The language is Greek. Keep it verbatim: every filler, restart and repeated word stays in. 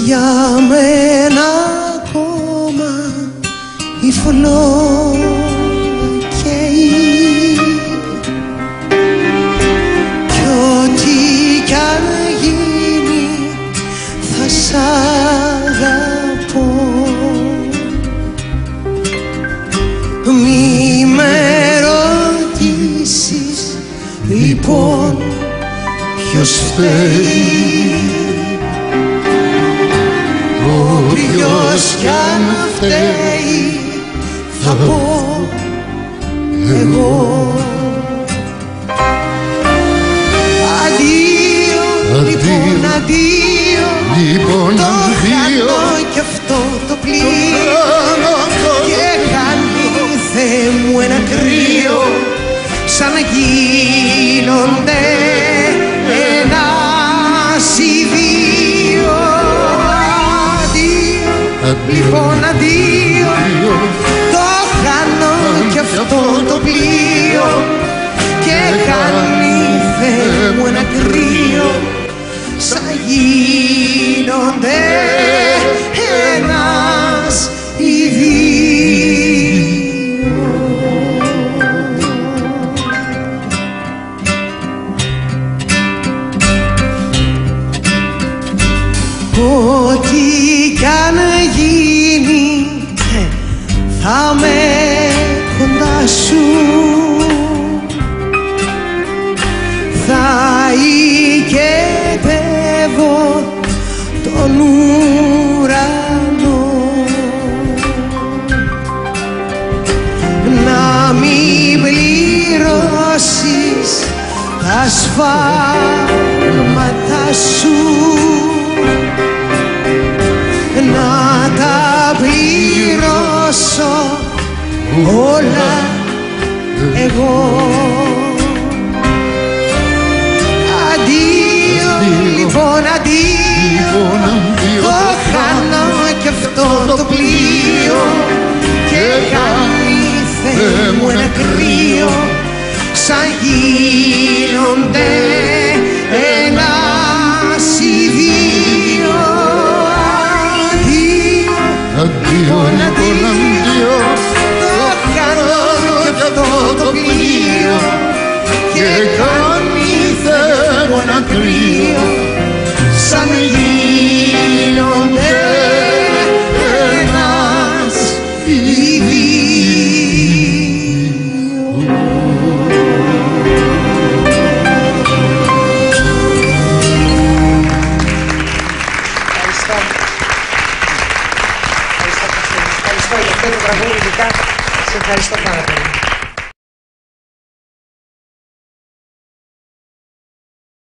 για μένα ακόμα η φλόγα καίει κι ό,τι κι αν γίνει θα σ' αγαπώ. Μη με ρωτήσεις λοιπόν ποιος φταίει, όποιος κι αν φταίει θα πω εγώ. Αντίο, λοιπόν αντίο, λοιπόν, το αντίο, χάνω κι αυτό το πλοίο και κάνει Θεέ μου ένα κρύο σαν να γίνονται ένας ή δύο. Αντίο, λοιπόν αντίο, το χάνω κι αυτό το πλοίο και κάνει Θεέ μου ένα κρύο σαν να γίνονται ένας ή δύο. Ό,τι κι αν γίνει θα με κοντά σου, θα οικετεύω τον ουρανό. Να μην πληρώσεις τα σφάλματα σου, να τα πληρώσω όλα εγώ. Αντίο, λοιπόν αντίο, το χάνω κι αυτό το πλοίο και κάνει Θεέ μου ένα κρύο σαν γίνονται ένας ή δύο. Αντίο, λοιπόν αντίο, το χάνω κι αυτό το πλοίο και κάνει Θεέ μου ένα κρύο σαν γίνονται ένας ή δύο. Ευχαριστώ για αυτό το τραγούδι, ειδικά σε ευχαριστώ πάρα πολύ.